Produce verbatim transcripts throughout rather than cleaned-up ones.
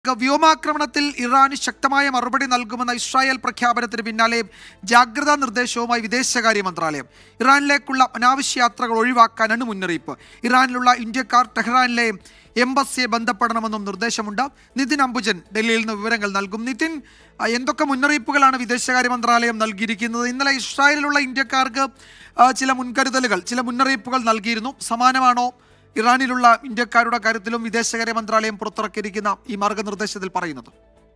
വ്യോമാക്രമണത്തിൽ ഇറാന് ശക്തമായ മറുപടി നൽകുമെന്ന ഇസ്രായേൽ പ്രഖ്യാപനത്തിന് പിന്നാലെ ജാഗ്രതാ നിർദ്ദേശവുമായി വിദേശകാര്യ മന്ത്രാലയം. ഇറാനിലേക്കുള്ള അനാവശ്യ യാത്രകൾ ഒഴിവാക്കാനാണ് മുന്നറിയിപ്പ്. ഇറാനിലുള്ള ഇന്ത്യക്കാർ ടെഹ്റാനിലെ എംബസിയെ ബന്ധപ്പെടണമെന്നും നിർദ്ദേശമുണ്ട്. നിതിൻ അംബുജൻ ഡൽഹിയിൽ നിന്ന് വിവരങ്ങൾ നൽകും. നിതിൻ, എന്തൊക്കെ മുന്നറിയിപ്പുകളാണ് വിദേശകാര്യ മന്ത്രാലയം നൽകിയിരിക്കുന്നത്? ഇന്നലെ ഇസ്രായേലിലുള്ള ഇന്ത്യക്കാർക്ക് ചില മുൻകരുതലുകൾ, ചില മുന്നറിയിപ്പുകൾ നൽകിയിരുന്നു. സമാനമാണോ ഇറാനിലുള്ള ഇന്ത്യക്കാരുടെ കാര്യത്തിലും വിദേശകാര്യ മന്ത്രാലയം പുറത്തിറക്കിയിരിക്കുന്ന ഈ മാർഗനിർദ്ദേശത്തിൽ പറയുന്നത്?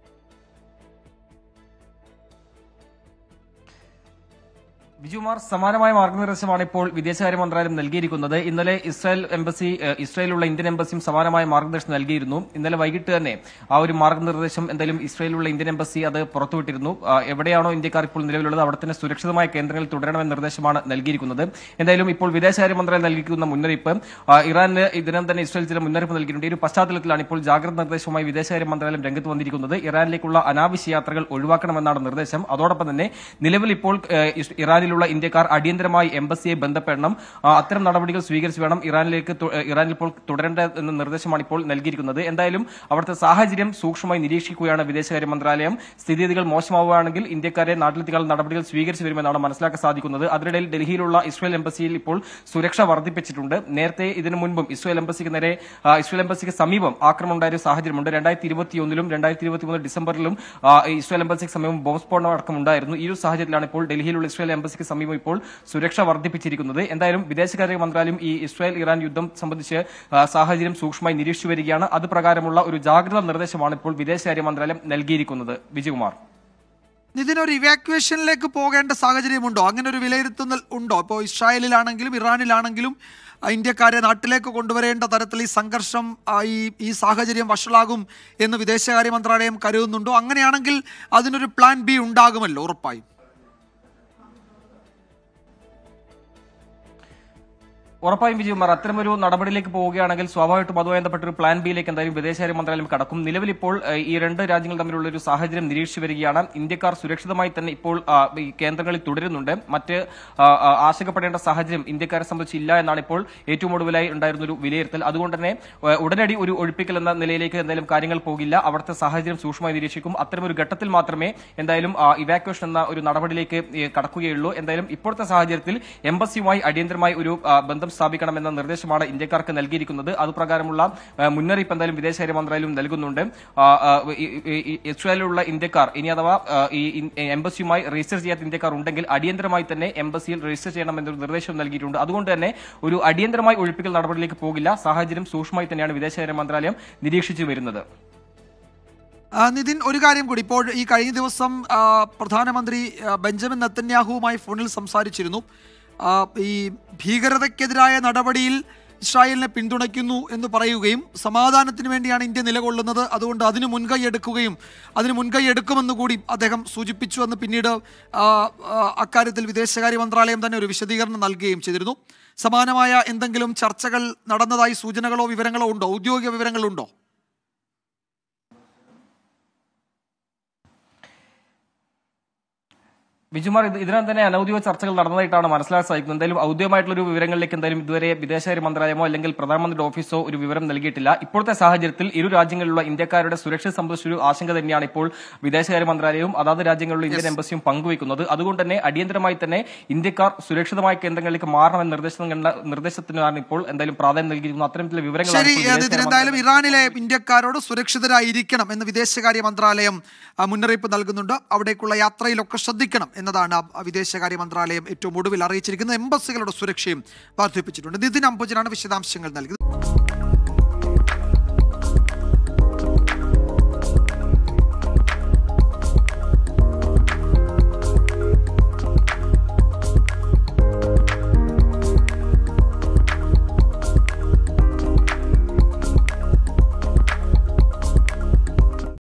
ബിജുമാർ, സമാനമായ മാർഗനിർദ്ദേശമാണ് ഇപ്പോൾ വിദേശകാര്യ മന്ത്രാലയം നൽകിയിരിക്കുന്നത്. ഇന്നലെ ഇസ്രായേൽ എംബസി ഇസ്രായേലിലുള്ള ഇന്ത്യൻ എംബസിയും സമാനമായ മാർഗനിർദ്ദേശം നൽകിയിരുന്നു. ഇന്നലെ വൈകിട്ട് തന്നെ ആ ഒരു മാർഗനിർദ്ദേശം എന്തായാലും ഇസ്രായേലിലുള്ള ഇന്ത്യൻ എംബസി അത് പുറത്തുവിട്ടിരുന്നു. എവിടെയാണോ ഇന്ത്യക്കാർ ഇപ്പോൾ നിലവിലുള്ളത് അവിടെ തന്നെ സുരക്ഷിതമായ കേന്ദ്രങ്ങളിൽ തുടരണമെന്ന നിർദ്ദേശമാണ് നൽകിയിരിക്കുന്നത്. എന്തായാലും ഇപ്പോൾ വിദേശകാര്യ മന്ത്രാലയം നൽകിയിരിക്കുന്ന മുന്നറിയിപ്പ്, ഇറാന് ഇതിനും തന്നെ ഇസ്രായേൽ ചില മുന്നറിയിപ്പ് നൽകിയിട്ടുണ്ട്. ഈ ഒരു പശ്ചാത്തലത്തിലാണ് ഇപ്പോൾ ജാഗ്രതാ നിർദ്ദേശവുമായി വിദേശകാര്യ മന്ത്രാലയം രംഗത്ത് വന്നിരിക്കുന്നത്. ഇറാനിലേക്കുള്ള അനാവശ്യ യാത്രകൾ ഒഴിവാക്കണമെന്നാണ് നിർദ്ദേശം. അതോടൊപ്പം തന്നെ നിലവിൽ ഇപ്പോൾ ഇറാനിൽ ഇന്ത്യക്കാർ അടിയന്തരമായി എംബസിയെ ബന്ധപ്പെടണം, അത്തരം നടപടികൾ സ്വീകരിച്ചു വേണം ഇറാനിലേക്ക് ഇറാനിൽ ഇപ്പോൾ തുടരേണ്ട എന്ന നിർദ്ദേശമാണ് ഇപ്പോൾ നൽകിയിരിക്കുന്നത്. എന്തായാലും അവിടുത്തെ സാഹചര്യം സൂക്ഷ്മമായി നിരീക്ഷിക്കുകയാണ് വിദേശകാര്യ മന്ത്രാലയം. സ്ഥിതിഗതികൾ മോശമാവുകയാണെങ്കിൽ ഇന്ത്യക്കാരെ നാട്ടിലെത്തിക്കാനുള്ള നടപടികൾ സ്വീകരിച്ചു വരുമെന്നാണ് മനസ്സിലാക്കാൻ സാധിക്കുന്നത്. അതിനിടയിൽ ഡൽഹിയിലുള്ള ഇസ്രായേൽ എംബസിയിൽ ഇപ്പോൾ സുരക്ഷ വർദ്ധിപ്പിച്ചിട്ടുണ്ട്. നേരത്തെ ഇതിനു മുൻപും ഇസ്രായേൽ എംബസിക്ക് നേരെ ഇസ്രായേൽ എംബസിക്ക് സമീപം ആക്രമണം ഉണ്ടായ ഒരു സാഹചര്യമുണ്ട്. രണ്ടായിരത്തി ഇരുപത്തിയൊന്നിലും രണ്ടായിരത്തി ഇരുപത്തി മൂന്ന് ഡിസംബറിലും ഇസ്രായേൽ എംബസിക്ക് സമീപം ബോംബ് സ്ഫോടനം അടക്കം ഉണ്ടായിരുന്നു. ഈ ഒരു സാഹചര്യത്തിലാണ് ഇപ്പോൾ ഡൽഹിയിലുള്ള ഇസ്രായേൽ എംബസിക്ക് സമീപം ഇപ്പോൾ സുരക്ഷ വർദ്ധിപ്പിച്ചിരിക്കുന്നത്. എന്തായാലും വിദേശകാര്യ മന്ത്രാലയം ഈ ഇസ്രായേൽ ഇറാൻ യുദ്ധം സംബന്ധിച്ച് സാഹചര്യം സൂക്ഷ്മമായി നിരീക്ഷിച്ചു വരികയാണ്. അത് പ്രകാരമുള്ള ഒരു ജാഗ്രതാ നിർദ്ദേശമാണ് ഇപ്പോൾ വിദേശകാര്യ മന്ത്രാലയം നൽകിയിരിക്കുന്നത്. വിജയകുമാർ, ഇതിനൊരു ഇവാക്യുവേഷനിലേക്ക് പോകേണ്ട സാഹചര്യമുണ്ടോ? അങ്ങനെ ഒരു വിലയിരുത്തുന്നൽ ഉണ്ടോ? ഇപ്പോൾ ഇസ്രായേലിലാണെങ്കിലും ഇറാനിലാണെങ്കിലും ഇന്ത്യക്കാരെ നാട്ടിലേക്ക് കൊണ്ടുവരേണ്ട തരത്തിൽ ഈ സംഘർഷം, ഈ ഈ സാഹചര്യം വഷളാകും എന്ന് വിദേശകാര്യ മന്ത്രാലയം കരുതുന്നുണ്ടോ? അങ്ങനെയാണെങ്കിൽ അതിനൊരു പ്ലാൻ ബി ഉണ്ടാകുമല്ലോ ഉറപ്പായും. ഉറപ്പായും വിജയകുമാർ, അത്തരമൊരു നടപടിയിലേക്ക് പോവുകയാണെങ്കിൽ സ്വാഭാവികമായിട്ടും അതുമായി ബന്ധപ്പെട്ട ഒരു പ്ലാൻ ബിയിലേക്ക് എന്തായാലും വിദേശകാര്യ മന്ത്രാലയം കടക്കും. നിലവിൽ ഇപ്പോൾ ഈ രണ്ട് രാജ്യങ്ങൾ തമ്മിലുള്ള ഒരു സാഹചര്യം നിരീക്ഷിച്ചു വരികയാണ്. ഇന്ത്യക്കാർ സുരക്ഷിതമായി തന്നെ ഇപ്പോൾ ഈ കേന്ദ്രങ്ങളിൽ തുടരുന്നുണ്ട്. മറ്റ് ആശങ്കപ്പെടേണ്ട സാഹചര്യം ഇന്ത്യക്കാരെ സംബന്ധിച്ച് ഇല്ല എന്നാണ് ഇപ്പോൾ ഏറ്റവും ഒടുവിലായി ഉണ്ടായിരുന്ന ഒരു വിലയിരുത്തൽ. അതുകൊണ്ട് തന്നെ ഉടനടി ഒരു ഒഴിപ്പിക്കൽ എന്ന നിലയിലേക്ക് എന്തായാലും കാര്യങ്ങൾ പോകില്ല. അവിടുത്തെ സാഹചര്യം സൂക്ഷ്മമായി നിരീക്ഷിക്കും. അത്തരമൊരു ഘട്ടത്തിൽ മാത്രമേ എന്തായാലും ഇവാക്യുവേഷൻ എന്ന ഒരു നടപടിയിലേക്ക് കടക്കുകയുള്ളൂ. എന്തായാലും ഇപ്പോഴത്തെ സാഹചര്യത്തിൽ എംബസിയുമായി അടിയന്തരമായി ഒരു ബന്ധം സ്ഥാപിക്കണമെന്ന നിർദ്ദേശമാണ് ഇന്ത്യക്കാർക്ക് നൽകിയിരിക്കുന്നത്. അതുപ്രകാരമുള്ള മുന്നറിയിപ്പ് എന്തായാലും വിദേശകാര്യ മന്ത്രാലയം നൽകുന്നുണ്ട്. ഇസ്രായേലിലുള്ള ഇന്ത്യക്കാർ ഇനി അഥവാ ഈ എംബസിയുമായി രജിസ്റ്റർ ചെയ്യാത്ത ഇന്ത്യക്കാർ ഉണ്ടെങ്കിൽ അടിയന്തരമായി തന്നെ എംബസിയിൽ രജിസ്റ്റർ ചെയ്യണമെന്നൊരു നിർദ്ദേശം നൽകിയിട്ടുണ്ട്. അതുകൊണ്ട് തന്നെ ഒരു അടിയന്തരമായി ഒഴിപ്പിക്കൽ നടപടിയിലേക്ക് പോകില്ല. സാഹചര്യം സൂക്ഷ്മമായി തന്നെയാണ് വിദേശകാര്യ മന്ത്രാലയം നിരീക്ഷിച്ചു വരുന്നത്. നിതിൻ, ഒരു കാര്യം കൂടി. ഇപ്പോൾ ഈ കഴിഞ്ഞ ദിവസം പ്രധാനമന്ത്രി ബെഞ്ചമിൻ നെതന്യാഹുവുമായി ഫോണിൽ സംസാരിച്ചിരുന്നു. ഈ ഭീകരതയ്ക്കെതിരായ നടപടിയിൽ ഇസ്രായേലിനെ പിന്തുണയ്ക്കുന്നു എന്ന് പറയുകയും സമാധാനത്തിന് വേണ്ടിയാണ് ഇന്ത്യ നിലകൊള്ളുന്നത്, അതുകൊണ്ട് അതിന് മുൻകൈ എടുക്കുകയും അതിന് മുൻകൈ എടുക്കുമെന്ന് കൂടി അദ്ദേഹം സൂചിപ്പിച്ചു എന്ന് പിന്നീട് അക്കാര്യത്തിൽ വിദേശകാര്യ മന്ത്രാലയം തന്നെ ഒരു വിശദീകരണം നൽകുകയും ചെയ്തിരുന്നു. സമാനമായ എന്തെങ്കിലും ചർച്ചകൾ നടന്നതായി സൂചനകളോ വിവരങ്ങളോ ഉണ്ടോ? ഔദ്യോഗിക വിവരങ്ങളുണ്ടോ? ബിജുമാർ, ഇതിനകം തന്നെ അനൌദ്യോഗിക ചർച്ചകൾ നടന്നതായിട്ടാണ് മനസ്സിലാക്കാൻ സാധിക്കുന്നത്. എന്തായാലും ഔദ്യോഗികമായിട്ടുള്ള ഒരു വിവരങ്ങളിലേക്ക് എന്തായാലും ഇതുവരെ വിദേശകാര്യ മന്ത്രാലയമോ അല്ലെങ്കിൽ പ്രധാനമന്ത്രിയുടെ ഓഫീസോ ഒരു വിവരം നൽകിയിട്ടില്ല. ഇപ്പോഴത്തെ സാഹചര്യത്തിൽ ഇരു രാജ്യങ്ങളിലുള്ള ഇന്ത്യക്കാരുടെ സുരക്ഷ സംബന്ധിച്ചൊരു ആശങ്ക തന്നെയാണ് ഇപ്പോൾ വിദേശകാര്യ മന്ത്രാലയവും അതാത് രാജ്യങ്ങളിലുള്ള ഇന്ത്യൻ എംബസിയും പങ്കുവയ്ക്കുന്നത്. അതുകൊണ്ട് തന്നെ അടിയന്തരമായി തന്നെ ഇന്ത്യക്കാർ സുരക്ഷിതമായ കേന്ദ്രങ്ങളിലേക്ക് മാറണമെന്ന നിർദ്ദേശം നിർദ്ദേശത്തിനാണ് ഇപ്പോൾ എന്തായാലും പ്രാധാന്യം നൽകിയിരിക്കുന്നത്. അത്തരത്തിലുള്ള വിവരങ്ങൾ എന്തായാലും ഇറാനിലെ ഇന്ത്യക്കാരോട് സുരക്ഷിതരായിരിക്കണം എന്ന് വിദേശകാര്യ മന്ത്രാലയം മുന്നറിയിപ്പ് നൽകുന്നുണ്ട്. അവിടേക്കുള്ള യാത്രയിലൊക്കെ ശ്രദ്ധിക്കണം എന്നതാണ് വിദേശകാര്യ മന്ത്രാലയം ഏറ്റവും ഒടുവിൽ അറിയിച്ചിരിക്കുന്നത്. എംബസികളുടെ സുരക്ഷയും വർദ്ധിപ്പിച്ചിട്ടുണ്ട്. നിതിൻ അംബുജനാണ് വിശദാംശങ്ങൾ നൽകിയത്.